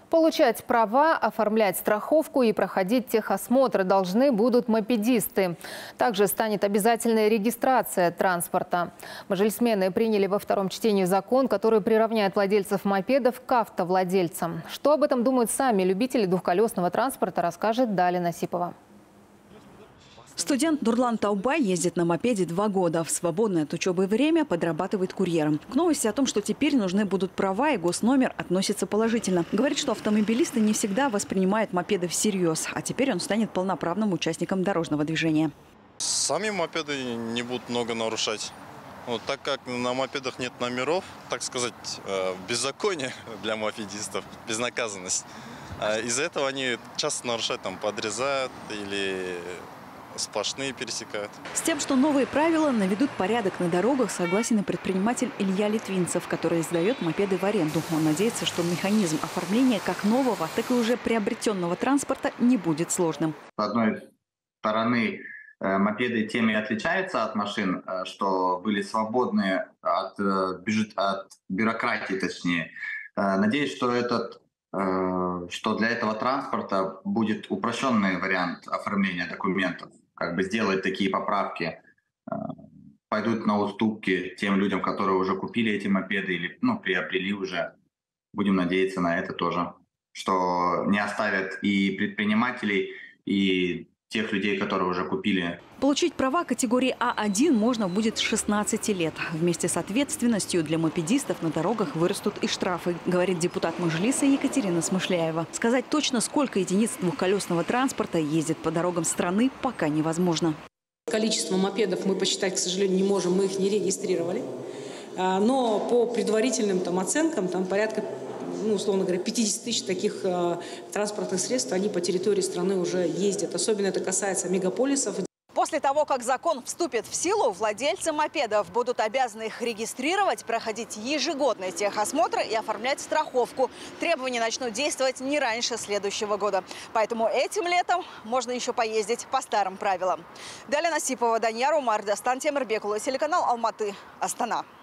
Получать права, оформлять страховку и проходить техосмотры должны будут мопедисты. Также станет обязательная регистрация транспорта. Мажилисмены приняли во втором чтении закон, который приравняет владельцев мопедов к автовладельцам. Что об этом думают сами любители двухколесного транспорта, расскажет Даля Насипова. Студент Нурлан Таубай ездит на мопеде 2 года. В свободное от учебы время подрабатывает курьером. К новости о том, что теперь нужны будут права и госномер, относится положительно. Говорит, что автомобилисты не всегда воспринимают мопеды всерьез. А теперь он станет полноправным участником дорожного движения. Сами мопеды не будут много нарушать. Вот, так как на мопедах нет номеров, так сказать, беззаконие для мопедистов, безнаказанность. Из-за этого они часто нарушают, подрезают или сплошные пересекают. С тем, что новые правила наведут порядок на дорогах, согласен и предприниматель Илья Литвинцев, который сдает мопеды в аренду. Он надеется, что механизм оформления как нового, так и уже приобретенного транспорта не будет сложным. С одной стороны, мопеды тем и отличаются от машин, что были свободны от бюрократии, точнее. Надеюсь, что для этого транспорта будет упрощенный вариант оформления документов. Сделать такие поправки, пойдут на уступки тем людям, которые уже купили эти мопеды или приобрели уже. Будем надеяться на это тоже, что не оставят и предпринимателей, и тех людей, которые уже купили. Получить права категории А1 можно будет с 16 лет. Вместе с ответственностью для мопедистов на дорогах вырастут и штрафы, говорит депутат Мажилиса Екатерина Смышляева. Сказать точно, сколько единиц двухколесного транспорта ездит по дорогам страны, пока невозможно. Количество мопедов мы посчитать, к сожалению, не можем, мы их не регистрировали. Но по предварительным оценкам, порядка, условно говоря, 50 тысяч таких транспортных средств, они по территории страны уже ездят. Особенно это касается мегаполисов. После того, как закон вступит в силу, владельцы мопедов будут обязаны их регистрировать, проходить ежегодные техосмотры и оформлять страховку. Требования начнут действовать не раньше следующего года. Поэтому этим летом можно еще поездить по старым правилам. Даля Насипова, Данияр Умар, Дастан Темирбекулы, телеканал Алматы, Астана.